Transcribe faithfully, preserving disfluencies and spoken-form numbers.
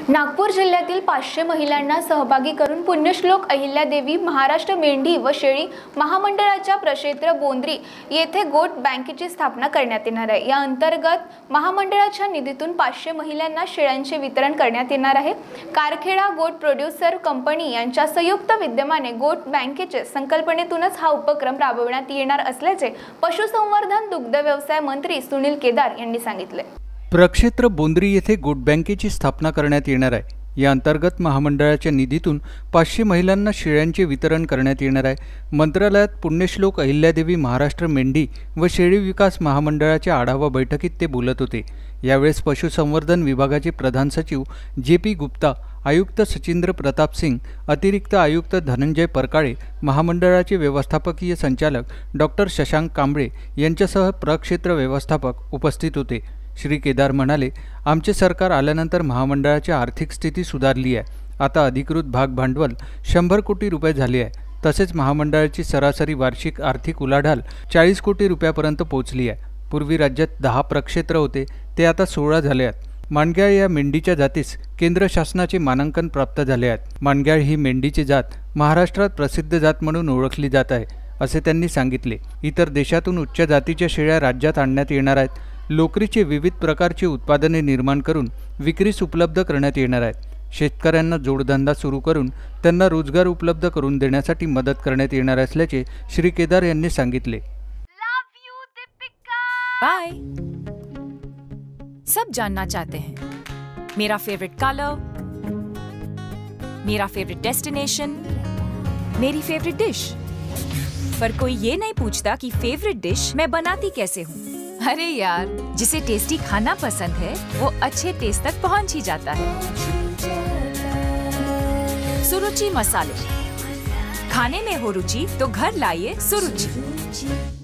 नागपूर जिल्ह्यातील पाचशे महिलांना सहभागी करून पुण्यश्लोक अहिल्यादेवी महाराष्ट्र मेंढी व शेळी महामंडळाच्या प्रक्षेत्र बोंद्री येथे गोट बँकेची स्थापना करण्यात येणार आहे। या अंतर्गत महामंडळाच्या निधीतून पाचशे महिलांना शेळ्यांचे वितरण करण्यात येणार आहे। कारखेडा गोट प्रोड्युसर कंपनी यांच्या संयुक्त विद्यमाने गोट बँकेचे संकल्पनेतूनच हा उपक्रम राबवण्यात येणार असल्याचे पशुसंवर्धन दुग्ध व्यवसाय मंत्री सुनील केदार यांनी सांगितले। प्रक्षेत्र बोंद्री येथे गोट बँकेची स्थापना करण्यात येणार आहे। या अंतर्गत महामंडळाच्या निधीतून पाचशे महिलांना शेळ्यांचे वितरण करण्यात येणार आहे। मंत्रालयात पुण्यश्लोक अहिल्यादेवी महाराष्ट्र मेंढी व शेळी विकास महामंडळाच्या आढावा बैठकीत ते बोलत होते। यावेळेस पशुसंवर्धन विभागाचे प्रधान सचिव जे पी गुप्ता, आयुक्त सचिंद्र प्रताप सिंग, अतिरिक्त आयुक्त धनंजय परकाळे, महामंडळाचे व्यवस्थापकीय संचालक डॉक्टर शशांक कांबळे यांच्यासह प्रक्षेत्र व्यवस्थापक उपस्थित होते। श्री केदार म्हणाले, आमचे सरकार आल्यानंतर महामंडळाची आर्थिक स्थिती सुधारली आहे। आता अधिकृत भाग भांडवल शंभर कोटी रुपये झाले आहे। तसेच महामंडळाची सरासरी वार्षिक आर्थिक उलाढाल चाळीस कोटी रुपयापर्यंत पोहोचली आहे। पूर्वी राज्यात दहा प्रक्षेत्र होते, ते आता सोळा झाले आहेत। माणग्याळ या मेंढीच्या जातीस केंद्र शासनाचे मानांकन प्राप्त झाले आहेत। माणग्याळ ही मेंढीची जात महाराष्ट्रात प्रसिद्ध जात म्हणून ओळखली जात आहे, असे त्यांनी सांगितले। इतर देशातून उच्च जातीच्या शेळ्या राज्यात आणण्यात येणार आहेत। लोकरीचे विविध प्रकारचे उत्पादने निर्माण करून विक्रीस उपलब्ध करण्यात येणार आहेत। शेतकऱ्यांना जोडधंदा सुरू करून त्यांना रोजगार उपलब्ध करून देण्यासाठी मदत करण्यात येणार असल्याचे श्री केदार यांनी सांगितले। बाय। सब जानना चाहते हैं मेरा फेवरेट कलर, मेरा फेवरेट डेस्टिनेशन, मेरी फेवरेट डिश, पर कोई ये नहीं पूछता कि फेवरेट डिश मैं बनाती कैसे हूँ। अरे यार, जिसे टेस्टी खाना पसंद है वो अच्छे टेस्ट तक पहुंच ही जाता है। सुरुचि मसाले, खाने में हो रुचि तो घर लाइए सुरुचि।